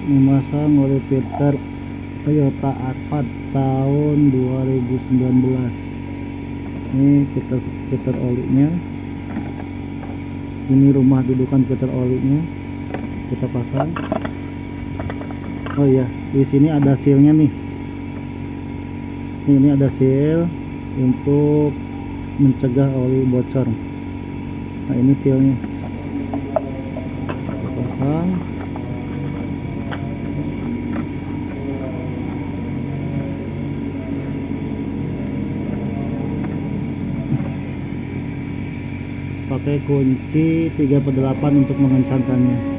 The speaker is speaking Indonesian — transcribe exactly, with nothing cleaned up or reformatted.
memasang oli filter Toyota Alphard tahun dua ribu sembilan belas. Ini filter filter olinya, ini rumah dudukan filter olinya kita pasang. Oh iya, di sini ada sealnya nih. Ini ada seal untuk mencegah oli bocor. Nah, ini sealnya kita pasang. Pakai kunci tiga per delapan untuk mengencangkannya.